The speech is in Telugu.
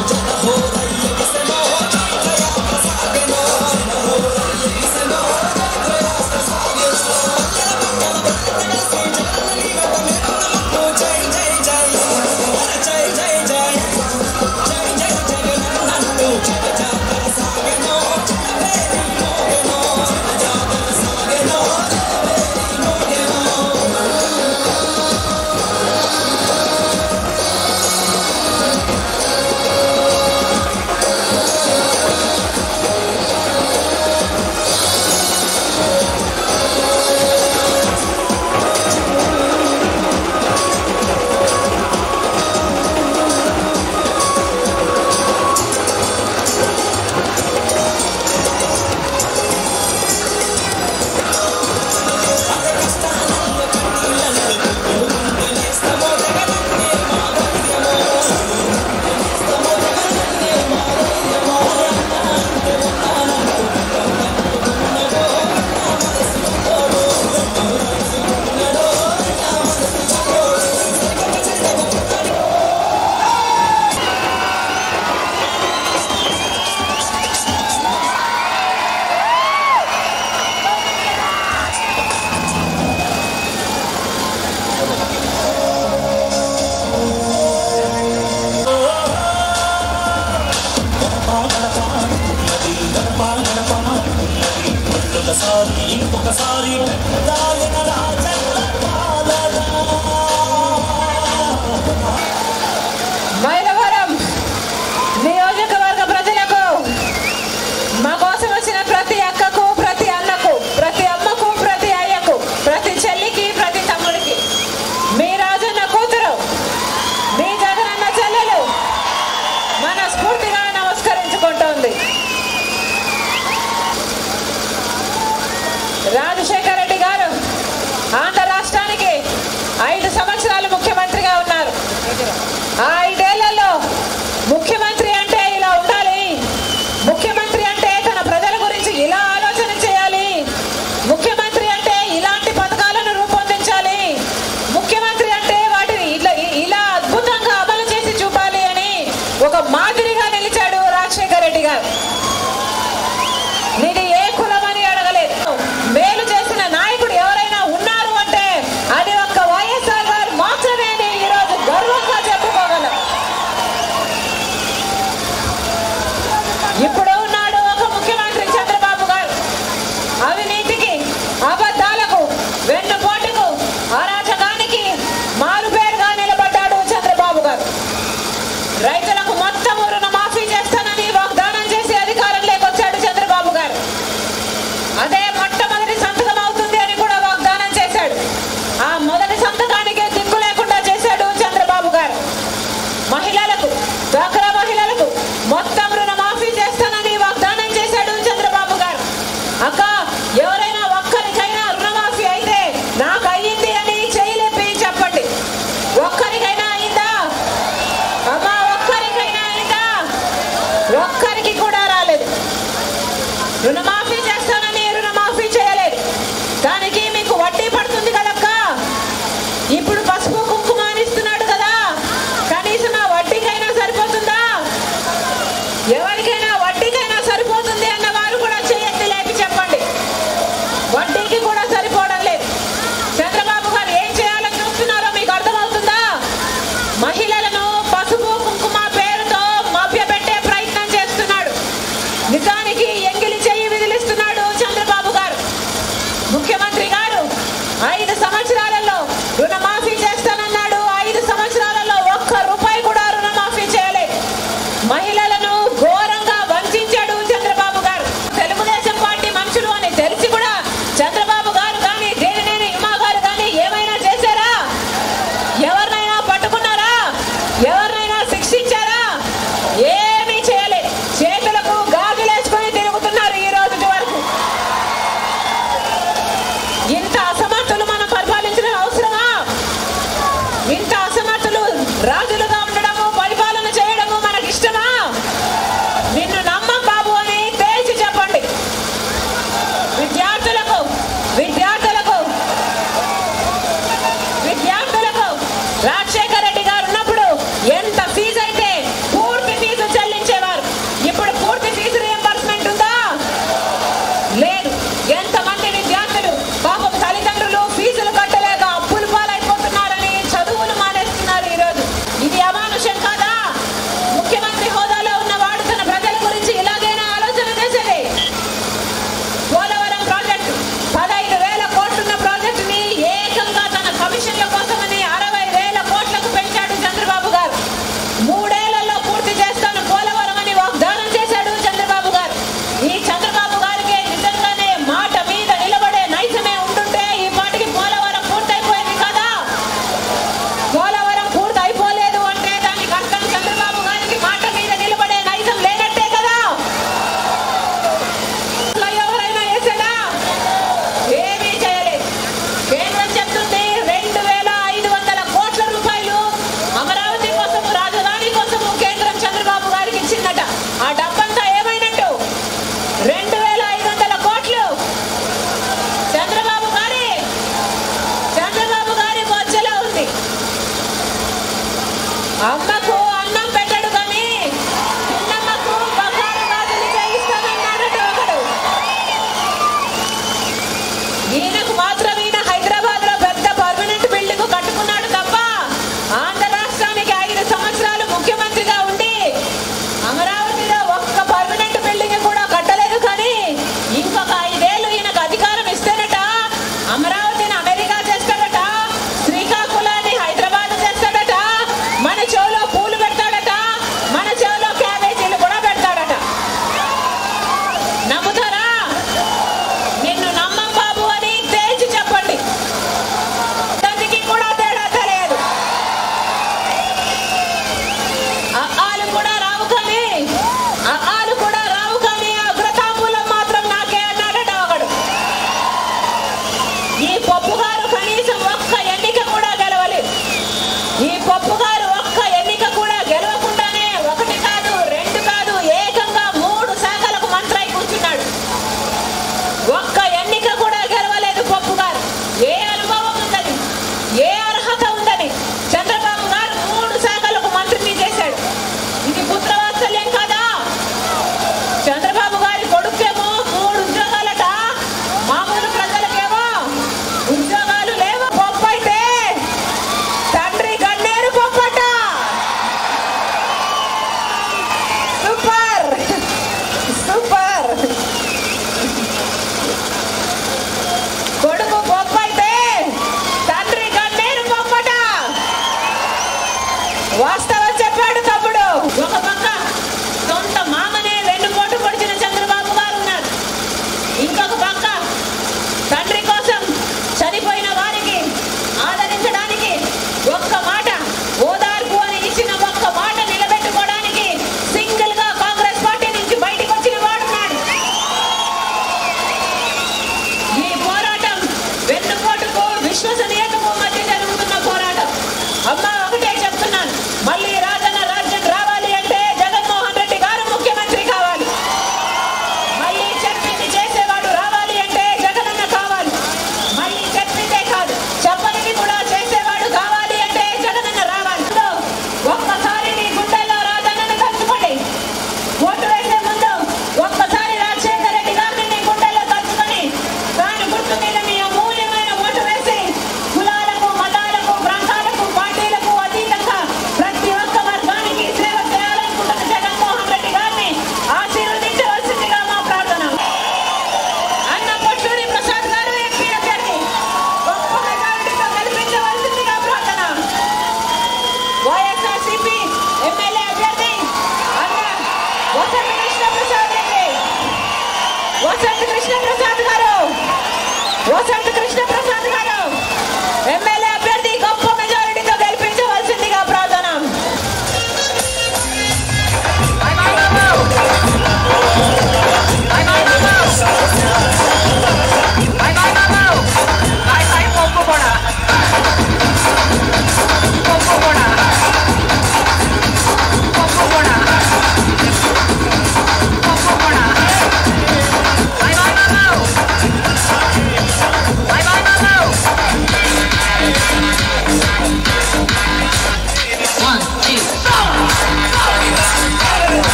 మైలవరం నియోజకవర్గ ప్రజలకు మా కోసం వచ్చిన ప్రతి అక్కకు, ప్రతి అన్నకు, ప్రతి అమ్మకు, ప్రతి అయ్యకు, ప్రతి చెల్లికి, ప్రతి తమ్ముడికి మీ రాజన్న కూతురు, మీ జగనన్న చెల్లెలు మనస్ఫూర్తిగా నమస్కరించుకుంటోంది. రాజశేఖర రెడ్డి గారు ఆంధ్ర రాష్ట్రానికి 5 సంవత్సరాలు ముఖ్యమంత్రిగా ఉన్నారు. ఆ 5 ఏళ్లలో ముఖ్యమంత్రి అంటే ఇలా ఉండాలి, ముఖ్యమంత్రి అంటే తన ప్రజల గురించి ఇలా ఆలోచన చేయాలి, ముఖ్యమంత్రి అంటే ఇలాంటి పథకాలను రూపొందించాలి, ముఖ్యమంత్రి అంటే వాటిని ఇలా అద్భుతంగా అమలు చేసి చూపాలి అని ఒక మాదిరిగా నిలిచాడు రాజశేఖర రెడ్డి గారు. నీది ఏ కులమని అడగలేదు. మేలు చేసిన నాయకుడు ఎవరైనా ఉన్నారు అంటే అది ఒక్క వైఎస్ఆర్ గారు మాత్రమే అని ఈరోజు గర్వంగా చెప్పుకోగలం. ఇప్పుడు ఉన్నాడు ఒక ముఖ్యమంత్రి చంద్రబాబు గారు. అవినీతికి, అబద్ధాలకు, వెన్నుపోటుకు, అరాచకానికి మారుపేరుగా నిలబడ్డాడు చంద్రబాబు గారు. రైతులకు మొత్తం రుణమాఫీ చేస్తానని వాగ్దానం చేసి అధికారంలోకి వచ్చాడు చంద్రబాబు గారు. అదే మొట్టమొదటి సంతకం అవుతుంది అని కూడా వాగ్దానం చేశాడు. ఆ మొదటి సంతకానికే దిక్కు లేకుండా చేశాడు చంద్రబాబు గారు. మహిళలకు, డ్వాక్రా మహిళలకు మొత్తం రుణమాఫీ చేస్తానని వాగ్దానం చేశాడు చంద్రబాబు గారు. అక్క, ఎవరైనా ఒక్కరికైనా రుణమాఫీ అయితే నాకు అయ్యింది అని చేయలేపి చెప్పండి. ఒక్కరికైనా అయిందా అమ్మా? ఒక్కరికైనా అయిందా? సూపర్